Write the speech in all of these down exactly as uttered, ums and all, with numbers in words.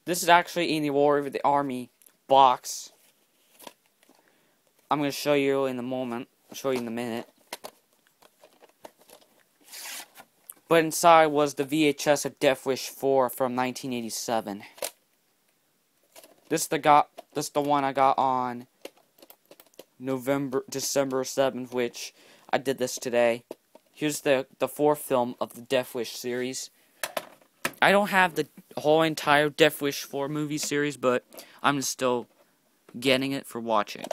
This is actually in the War of the Army box. I'm going to show you in a moment. I'll show you in a minute. But inside was the V H S of Death Wish four from nineteen eighty-seven. This is the got this is the one I got on November December seventh, which I did this today. Here's the the fourth film of the Death Wish series. I don't have the whole entire Death Wish four movie series, but I'm still getting it for watching.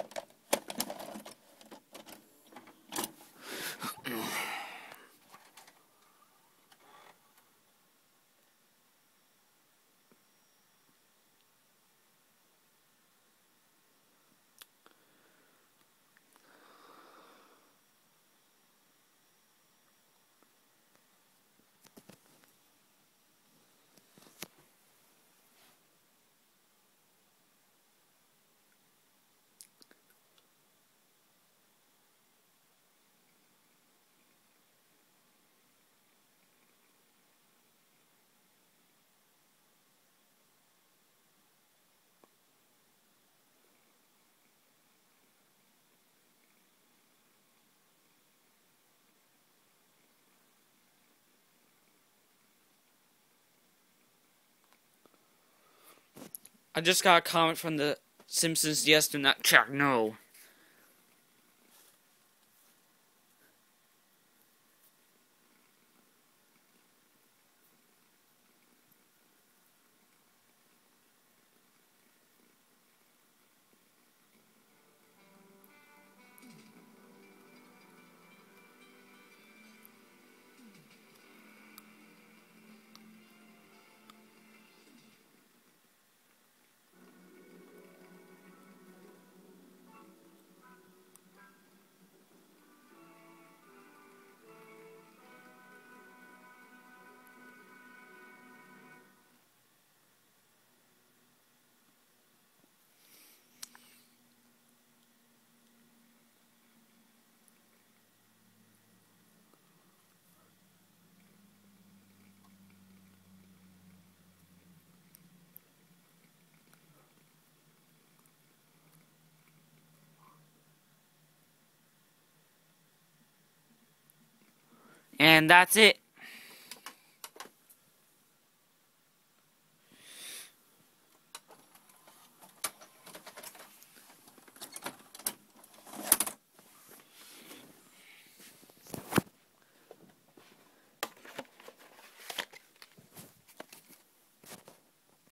I just got a comment from the Simpsons. Yes, do not check. No. And that's it.